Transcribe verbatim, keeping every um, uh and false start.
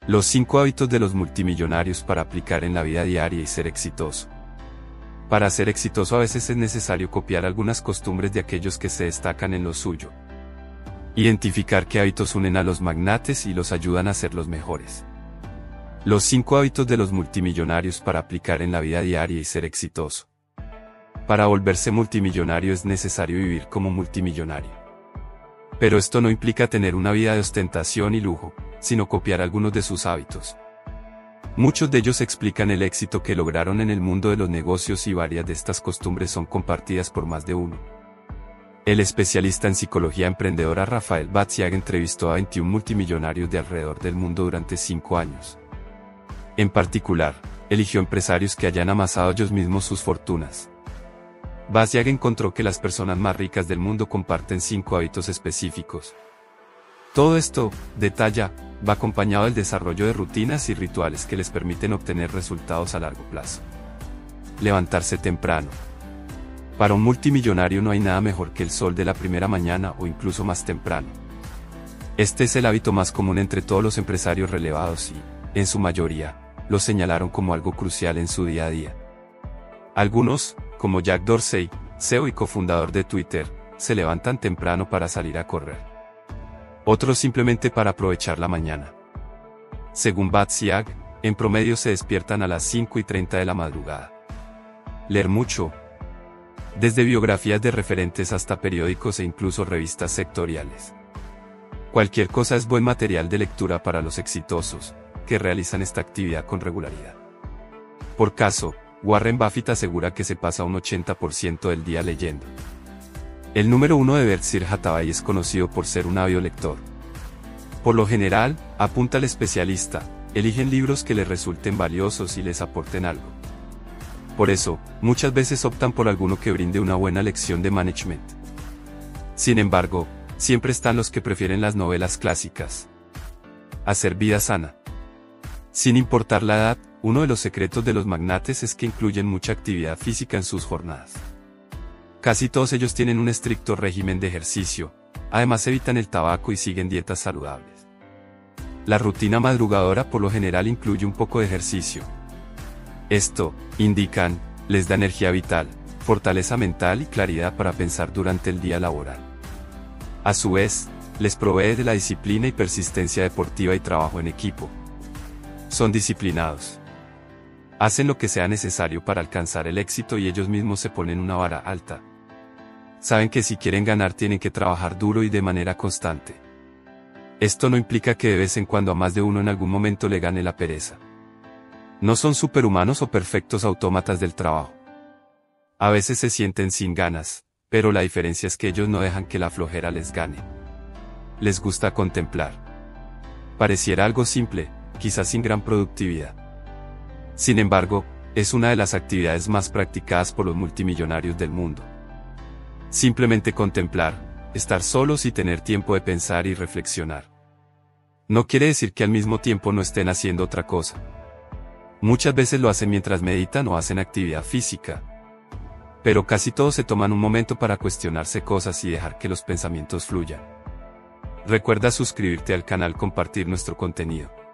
Los cinco hábitos de los multimillonarios para aplicar en la vida diaria y ser exitoso. Para ser exitoso a veces es necesario copiar algunas costumbres de aquellos que se destacan en lo suyo. Identificar qué hábitos unen a los magnates y los ayudan a ser los mejores. Los cinco hábitos de los multimillonarios para aplicar en la vida diaria y ser exitoso. Para volverse multimillonario es necesario vivir como multimillonario. Pero esto no implica tener una vida de ostentación y lujo, sino copiar algunos de sus hábitos. Muchos de ellos explican el éxito que lograron en el mundo de los negocios y varias de estas costumbres son compartidas por más de uno. El especialista en psicología emprendedora Rafael Batsiag entrevistó a veintiún multimillonarios de alrededor del mundo durante cinco años. En particular, eligió empresarios que hayan amasado ellos mismos sus fortunas. Batsiag encontró que las personas más ricas del mundo comparten cinco hábitos específicos. Todo esto, detalla, va acompañado del desarrollo de rutinas y rituales que les permiten obtener resultados a largo plazo. Levantarse temprano. Para un multimillonario no hay nada mejor que el sol de la primera mañana o incluso más temprano. Este es el hábito más común entre todos los empresarios relevados y, en su mayoría, lo señalaron como algo crucial en su día a día. Algunos, como Jack Dorsey, C E O y cofundador de Twitter, se levantan temprano para salir a correr. Otros simplemente para aprovechar la mañana. Según Batsiag, en promedio se despiertan a las cinco y treinta de la madrugada. Leer mucho. Desde biografías de referentes hasta periódicos e incluso revistas sectoriales. Cualquier cosa es buen material de lectura para los exitosos, que realizan esta actividad con regularidad. Por caso, Warren Buffett asegura que se pasa un ochenta por ciento del día leyendo. El número uno de Berkshire Hathaway es conocido por ser un ávido lector. Por lo general, apunta el especialista, eligen libros que les resulten valiosos y les aporten algo. Por eso, muchas veces optan por alguno que brinde una buena lección de management. Sin embargo, siempre están los que prefieren las novelas clásicas. Hacer vida sana. Sin importar la edad, uno de los secretos de los magnates es que incluyen mucha actividad física en sus jornadas. Casi todos ellos tienen un estricto régimen de ejercicio, además evitan el tabaco y siguen dietas saludables. La rutina madrugadora por lo general incluye un poco de ejercicio. Esto, indican, les da energía vital, fortaleza mental y claridad para pensar durante el día laboral. A su vez, les provee de la disciplina y persistencia deportiva y trabajo en equipo. Son disciplinados. Hacen lo que sea necesario para alcanzar el éxito y ellos mismos se ponen una vara alta. Saben que si quieren ganar tienen que trabajar duro y de manera constante. Esto no implica que de vez en cuando a más de uno en algún momento le gane la pereza. No son superhumanos o perfectos autómatas del trabajo. A veces se sienten sin ganas, pero la diferencia es que ellos no dejan que la flojera les gane. Les gusta contemplar. Pareciera algo simple, quizás sin gran productividad. Sin embargo, es una de las actividades más practicadas por los multimillonarios del mundo. Simplemente contemplar, estar solos y tener tiempo de pensar y reflexionar. No quiere decir que al mismo tiempo no estén haciendo otra cosa. Muchas veces lo hacen mientras meditan o hacen actividad física. Pero casi todos se toman un momento para cuestionarse cosas y dejar que los pensamientos fluyan. Recuerda suscribirte al canal, compartir nuestro contenido.